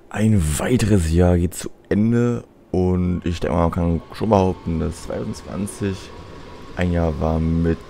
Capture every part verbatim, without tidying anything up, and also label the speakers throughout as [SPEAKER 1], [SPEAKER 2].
[SPEAKER 1] Ein weiteres Jahr geht zu Ende und ich denke mal, man kann schon behaupten, dass zwanzig zwanzig ein Jahr war mit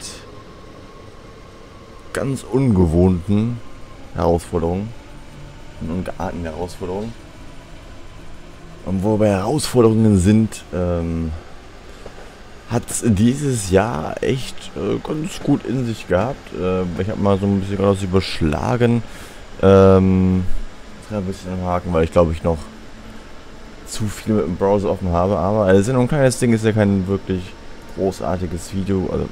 [SPEAKER 1] ganz ungewohnten Herausforderungen und gearteten Herausforderungen. Und wo wir Herausforderungen sind, ähm, hat es dieses Jahr echt äh, ganz gut in sich gehabt. Äh, ich habe mal so ein bisschen was überschlagen. Ähm, das kann ein bisschen am Haken, weil ich glaube ich noch zu viel mit dem Browser offen habe. Aber es ist ja nur ein kleines Ding, ist ja kein wirklich großartiges Video. Also,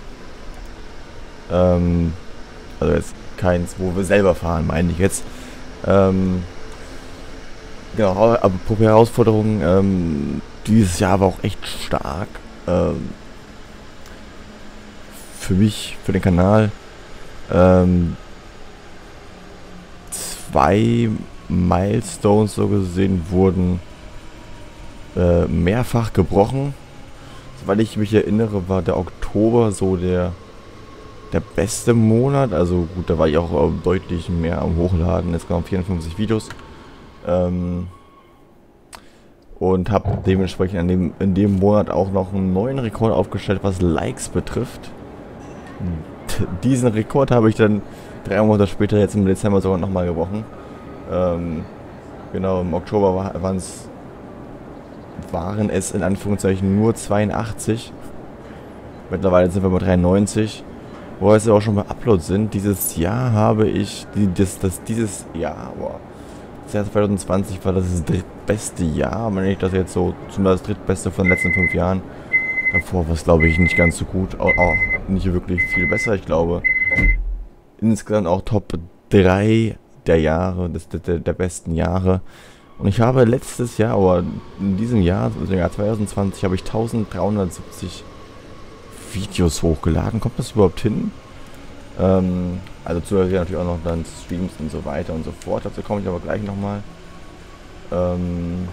[SPEAKER 1] ähm, also jetzt keins, wo wir selber fahren, meine ich jetzt. Ähm, genau, aber apropos Herausforderungen, ähm, dieses Jahr war auch echt stark. Ähm, für mich, für den Kanal. Ähm, zwei Milestones so gesehen wurden äh, mehrfach gebrochen. Soweit ich mich erinnere, war der Oktober so der der beste Monat. Also gut, da war ich auch äh, deutlich mehr am Hochladen. Es kamen vierundfünfzig Videos. Ähm, und habe dementsprechend in dem, in dem Monat auch noch einen neuen Rekord aufgestellt, was Likes betrifft. Diesen Rekord habe ich dann drei Monate später, jetzt im Dezember, sogar nochmal gebrochen. Ähm, genau, im Oktober war, waren's, waren es in Anführungszeichen nur zweiundachtzig. Mittlerweile sind wir bei dreiundneunzig. Wo wir jetzt auch schon bei Upload sind. Dieses Jahr habe ich, die, das, das, dieses Jahr, boah, das Jahr zwanzig zwanzig war das drittbeste Jahr, wenn ich das jetzt so, zumindest das drittbeste von den letzten fünf Jahren. Davor war es, glaube ich, nicht ganz so gut, auch, auch nicht wirklich viel besser. Ich glaube, insgesamt auch Top drei der Jahre, des, der, der besten Jahre. Und ich habe letztes Jahr, oder in diesem Jahr, also im Jahr zwanzig zwanzig, habe ich dreizehnhundertsiebzig Videos hochgeladen. Kommt das überhaupt hin? Ähm, also zusätzlich natürlich auch noch dann Streams und so weiter und so fort. Dazu komme ich aber gleich nochmal. Ähm,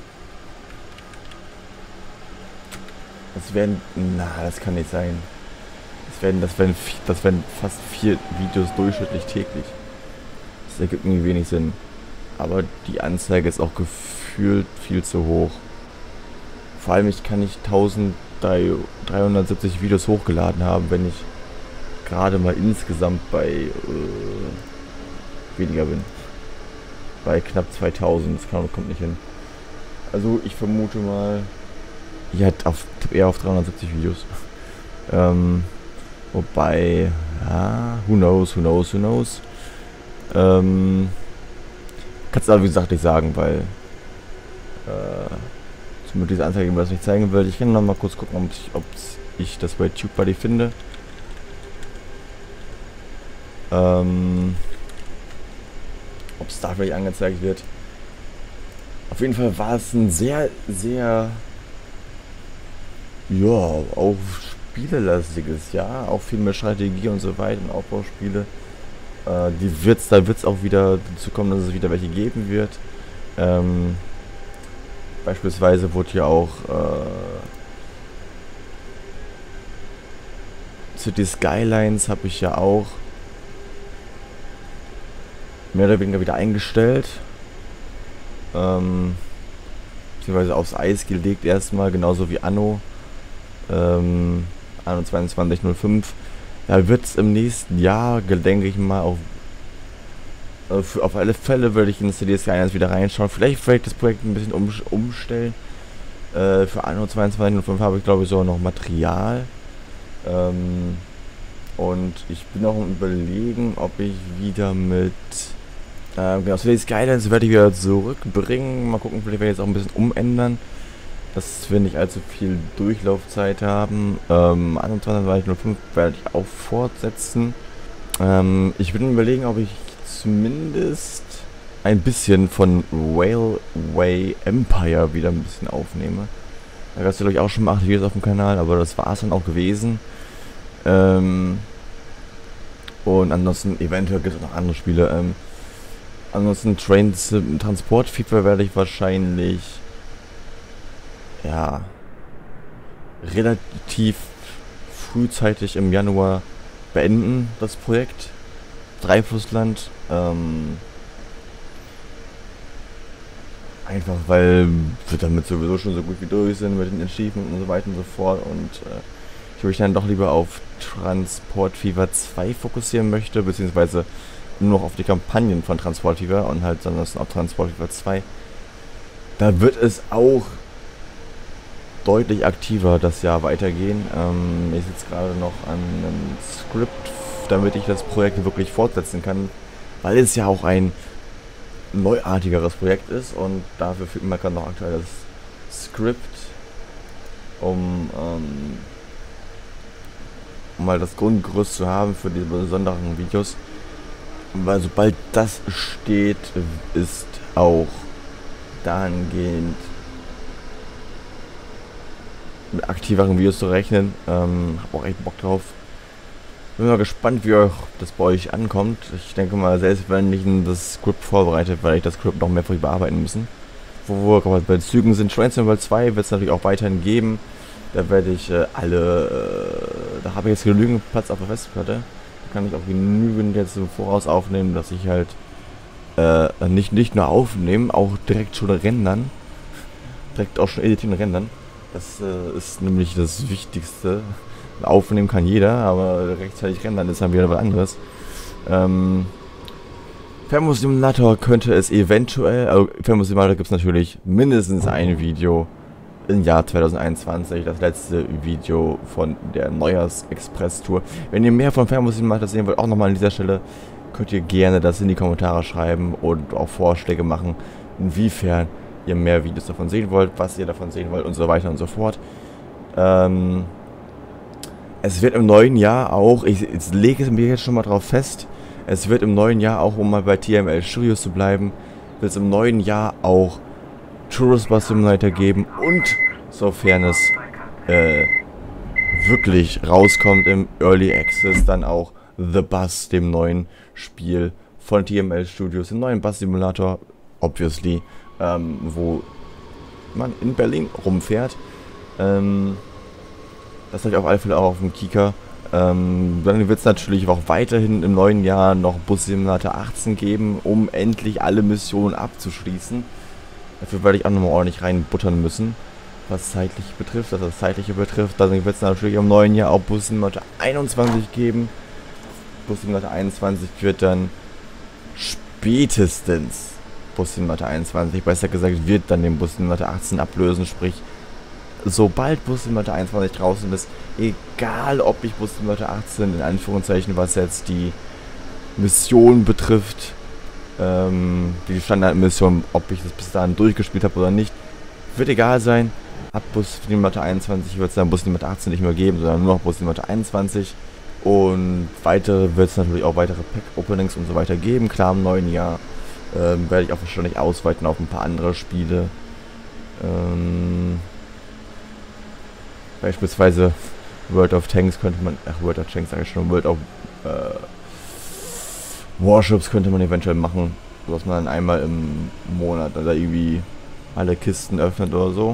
[SPEAKER 1] das werden, na, das kann nicht sein. Das werden, das werden, das werden fast vier Videos durchschnittlich täglich. Das ergibt irgendwie wenig Sinn. Aber die Anzeige ist auch gefühlt viel zu hoch. Vor allem, ich kann nicht eintausenddreihundertsiebzig Videos hochgeladen haben, wenn ich gerade mal insgesamt bei äh, weniger bin. Bei knapp zweitausend, das kann, kommt nicht hin. Also ich vermute mal, ich hätte auf, eher auf dreihundertsiebzig Videos. ähm, wobei, ja, who knows, who knows, who knows. Ähm, kannst du aber wie gesagt nicht sagen, weil äh, mit dieser Anzeige mir das nicht zeigen will. Ich kann noch mal kurz gucken, ob ich, ob ich das bei TubeBuddy finde. Ähm, ob es da vielleicht angezeigt wird. Auf jeden Fall war es ein sehr, sehr, ja, auch spielelastiges Jahr. Auch viel mehr Strategie und so weiter und Aufbauspiele. Äh, die wird's, da wird es auch wieder dazu kommen, dass es wieder welche geben wird. Ähm, Beispielsweise wurde ja auch äh, City Skylines habe ich ja auch mehr oder weniger wieder eingestellt. Ähm, beziehungsweise aufs Eis gelegt erstmal, genauso wie Anno. Ähm, Anno zweiundzwanzig null fünf. Da wird es im nächsten Jahr, denke ich mal, auf, äh, für, auf alle Fälle würde ich in City Skylines wieder reinschauen. Vielleicht vielleicht das Projekt ein bisschen um, umstellen. Äh, für Anno zweiundzwanzig null fünf habe ich glaube ich sogar noch Material. Ähm, und ich bin auch am Überlegen, ob ich wieder mit ähm, genau, City Skylines werde ich wieder zurückbringen. Mal gucken, vielleicht werde ich jetzt auch ein bisschen umändern, dass wir nicht allzu viel Durchlaufzeit haben. Ähm, Anno zweiundzwanzig null fünf werde ich auch fortsetzen. Ähm, ich bin überlegen, ob ich zumindest ein bisschen von Railway Empire wieder ein bisschen aufnehme. Da gab es glaube ich auch schon mal acht Videos auf dem Kanal, aber das war es dann auch gewesen. Ähm, und ansonsten, eventuell gibt es noch andere Spiele. Ähm, ansonsten Trains, Transport FIFA werde ich wahrscheinlich ja relativ frühzeitig im Januar beenden, das Projekt. Dreifußland. Ähm, Einfach weil wir damit sowieso schon so gut wie durch sind mit den Achievements und so weiter und so fort. Und äh, ich mich dann doch lieber auf Transport Fever zwei fokussieren möchte, beziehungsweise nur noch auf die Kampagnen von Transport Fever und halt ansonsten auf Transport Fever zwei. Da wird es auch deutlich aktiver das Jahr weitergehen. Ähm, ich sitze gerade noch an einem Skript, damit ich das Projekt wirklich fortsetzen kann, weil es ja auch ein neuartigeres Projekt ist und dafür fehlt mir gerade noch aktuell das Skript, um, ähm, um mal das Grundgerüst zu haben für diese besonderen Videos. Weil sobald das steht, ist auch dahingehend mit aktiveren Videos zu rechnen. Ähm, hab auch echt Bock drauf. Bin mal gespannt, wie euch das bei euch ankommt. Ich denke mal, selbst wenn ich das Skript vorbereitet, werde ich das Skript noch mehrfach bearbeiten müssen. Wo wir gerade bei Zügen sind, Trains World zwei wird es natürlich auch weiterhin geben. Da werde ich äh, alle, äh, da habe ich jetzt genügend Platz auf der Festplatte. Da kann ich auch genügend jetzt im Voraus aufnehmen, dass ich halt äh, nicht, nicht nur aufnehmen, auch direkt schon rendern. Direkt auch schon editieren und rendern. Das äh, ist nämlich das Wichtigste. Aufnehmen kann jeder, aber rechtzeitig rendern ist dann wieder was anderes. Ähm, Famous Simulator könnte es eventuell, also Famous Simulator gibt es natürlich mindestens ein Video im Jahr zwanzig einundzwanzig, das letzte Video von der Neujahrs-Express-Tour. Wenn ihr mehr von Famous Simulator sehen wollt, auch nochmal an dieser Stelle, könnt ihr gerne das in die Kommentare schreiben und auch Vorschläge machen, inwiefern ihr mehr Videos davon sehen wollt, was ihr davon sehen wollt und so weiter und so fort. Ähm... Es wird im neuen Jahr auch, ich, ich lege es mir jetzt schon mal drauf fest, es wird im neuen Jahr auch, um mal bei T M L Studios zu bleiben, wird es im neuen Jahr auch Tourist Bus Simulator geben und, sofern es äh, wirklich rauskommt im Early Access, dann auch The Bus, dem neuen Spiel von T M L Studios, dem neuen Bus Simulator, obviously, ähm, wo man in Berlin rumfährt. Ähm, Das habe ich auf alle Fälle auch auf dem Kika. Ähm, dann wird es natürlich auch weiterhin im neuen Jahr noch Bus Simulator achtzehn geben, um endlich alle Missionen abzuschließen. Dafür werde ich auch nochmal ordentlich reinbuttern müssen, was zeitlich betrifft, was das zeitliche betrifft. Dann wird es natürlich im neuen Jahr auch Bus Simulator einundzwanzig geben. Bus Simulator einundzwanzig wird dann spätestens Bus Simulator einundzwanzig, besser gesagt, wird dann den Bus Simulator achtzehn ablösen, sprich sobald Bus Simulator einundzwanzig draußen ist, egal ob ich Bus Simulator achtzehn in Anführungszeichen, was jetzt die Mission betrifft, ähm, die Standardmission, ob ich das bis dahin durchgespielt habe oder nicht, wird egal sein. Ab Bus Simulator einundzwanzig wird es dann Bus Simulator achtzehn nicht mehr geben, sondern nur noch Bus Simulator einundzwanzig. Und weitere wird es natürlich auch weitere Pack-Openings und so weiter geben. Klar, im neuen Jahr ähm, werde ich auch wahrscheinlich ausweiten auf ein paar andere Spiele. Ähm... Beispielsweise World of Tanks könnte man, ach World of Tanks sage ich schon, World of äh, Warships könnte man eventuell machen, sodass man dann einmal im Monat oder irgendwie alle Kisten öffnet oder so.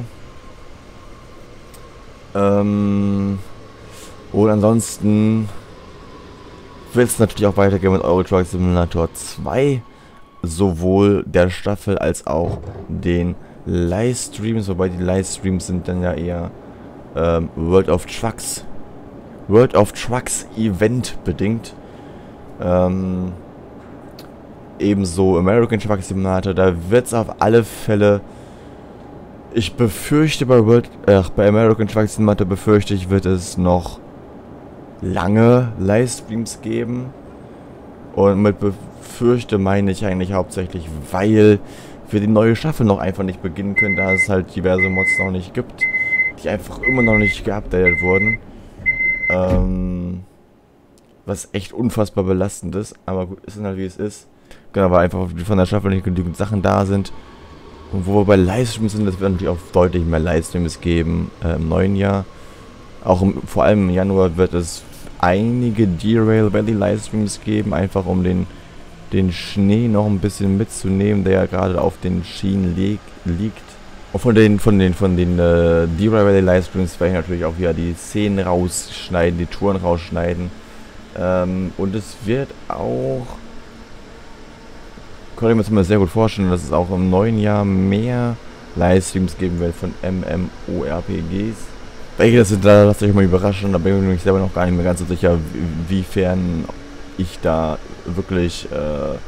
[SPEAKER 1] Ähm, und ansonsten wird es natürlich auch weitergehen mit Euro Truck Simulator zwei, sowohl der Staffel als auch den Livestreams, wobei die Livestreams sind dann ja eher Ähm, World of Trucks World of Trucks Event bedingt. Ähm, ebenso American Truck Simulator, da wird es auf alle Fälle, ich befürchte bei World, äh, bei American Truck Simulator befürchte ich, wird es noch lange Livestreams geben. Und mit befürchte meine ich eigentlich hauptsächlich, weil wir die neue Staffel noch einfach nicht beginnen können, da es halt diverse Mods noch nicht gibt, die einfach immer noch nicht geupdatet wurden. Ähm, was echt unfassbar belastend ist, aber gut, ist dann halt wie es ist. Genau, weil einfach von der Staffel nicht genügend Sachen da sind. Und wo wir bei Livestreams sind, das wird natürlich auch deutlich mehr Livestreams geben äh, im neuen Jahr. Auch im, vor allem im Januar wird es einige Derail Valley Livestreams geben, einfach um den, den Schnee noch ein bisschen mitzunehmen, der ja gerade auf den Schienen li liegt. Und von den von den von den äh, Derail Valley Livestreams werde ich natürlich auch wieder die Szenen rausschneiden, die Touren rausschneiden. Ähm, und es wird auch konnte ich mir zumindest sehr gut vorstellen, dass es auch im neuen Jahr mehr Livestreams geben wird von MMORPGs. Welche das sind, da lasst euch mal überraschen, da bin ich mir selber noch gar nicht mehr ganz so sicher, wiefern ich da wirklich äh,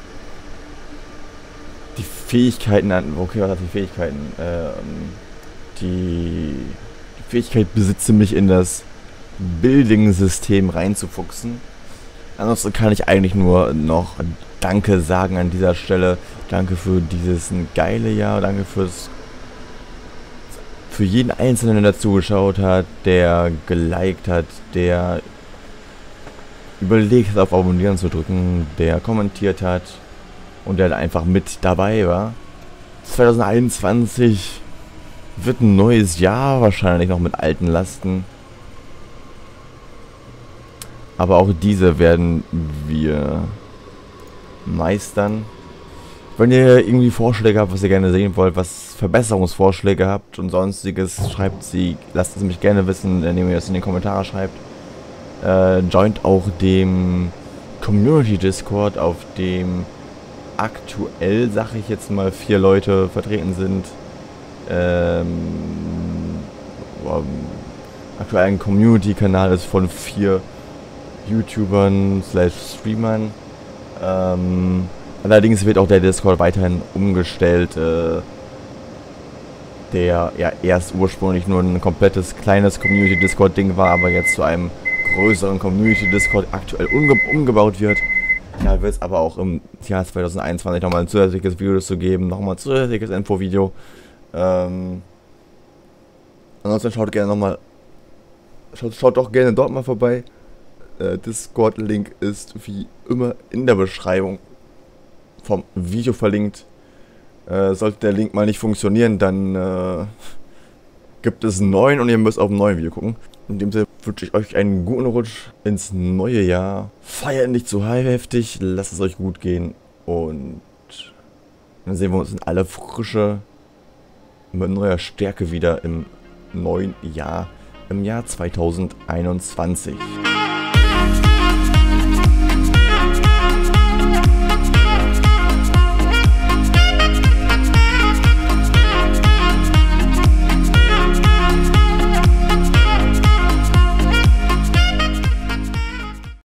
[SPEAKER 1] die Fähigkeiten an, okay, was hat die Fähigkeiten? Ähm, die, die Fähigkeit besitze, mich in das Building-System reinzufuchsen. Ansonsten kann ich eigentlich nur noch Danke sagen an dieser Stelle. Danke für dieses geile Jahr, danke fürs für jeden Einzelnen, der zugeschaut hat, der geliked hat, der überlegt hat, auf Abonnieren zu drücken, der kommentiert hat und der einfach mit dabei war. zwanzig einundzwanzig wird ein neues Jahr, wahrscheinlich noch mit alten Lasten. Aber auch diese werden wir meistern. Wenn ihr irgendwie Vorschläge habt, was ihr gerne sehen wollt, was Verbesserungsvorschläge habt und sonstiges, schreibt sie, lasst es mich gerne wissen, indem ihr das in die Kommentare schreibt. Äh, joint auch dem Community Discord, auf dem aktuell, sag ich jetzt mal, vier Leute vertreten sind. Ähm, aktuell ein Community-Kanal ist von vier YouTubern slash Streamern. Ähm, allerdings wird auch der Discord weiterhin umgestellt, äh, der ja erst ursprünglich nur ein komplettes kleines Community-Discord-Ding war, aber jetzt zu einem größeren Community-Discord aktuell umge umgebaut wird. Da wird es aber auch im Jahr zwanzig einundzwanzig nochmal ein zusätzliches Video zu geben, nochmal ein zusätzliches Infovideo. Ähm, ansonsten schaut gerne nochmal, schaut, schaut doch gerne dort mal vorbei. Äh, Discord-Link ist wie immer in der Beschreibung vom Video verlinkt. Äh, sollte der Link mal nicht funktionieren, dann äh, gibt es einen neuen und ihr müsst auf ein neues Video gucken. In dem Sinne wünsche ich euch einen guten Rutsch ins neue Jahr. Feiert nicht zu heftig, lasst es euch gut gehen und dann sehen wir uns in aller Frische mit neuer Stärke wieder im neuen Jahr, im Jahr zwanzig einundzwanzig.